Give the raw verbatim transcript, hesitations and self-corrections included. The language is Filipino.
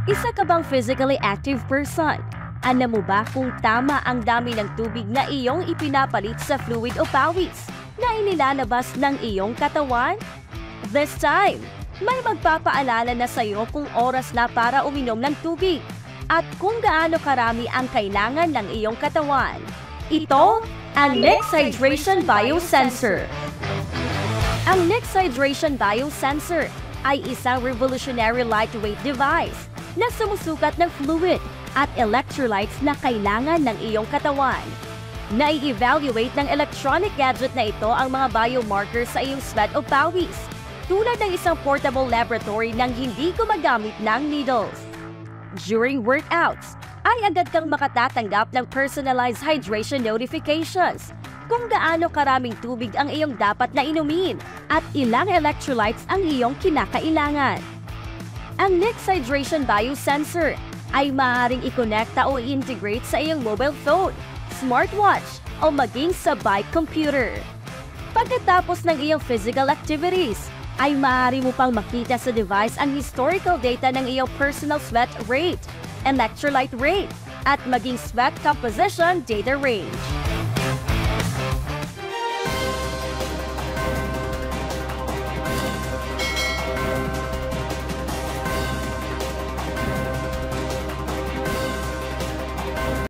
Isa ka bang physically active person? Alam mo ba kung tama ang dami ng tubig na iyong ipinapalit sa fluid o pawis na inilalabas ng iyong katawan? This time, may magpapaalala na sa iyo kung oras na para uminom ng tubig at kung gaano karami ang kailangan ng iyong katawan. Ito ang Next Hydration Biosensor. Ang Next Hydration Biosensor ay isang revolutionary lightweight device na sumusukat ng fluid at electrolytes na kailangan ng iyong katawan. Nai-evaluate ng electronic gadget na ito ang mga biomarkers sa iyong sweat o pawis, tulad ng isang portable laboratory nang hindi gumagamit ng needles. During workouts, ay agad kang makatatanggap ng personalized hydration notifications kung gaano karaming tubig ang iyong dapat na inumin at ilang electrolytes ang iyong kinakailangan. Ang Next Hydration Biosensor ay maaaring i-connecta o i-integrate sa iyong mobile phone, smartwatch o maging sa bike computer. Pagkatapos ng iyong physical activities, ay maaari mo pang makita sa device ang historical data ng iyong personal sweat rate, electrolyte rate, at maging sweat composition data range.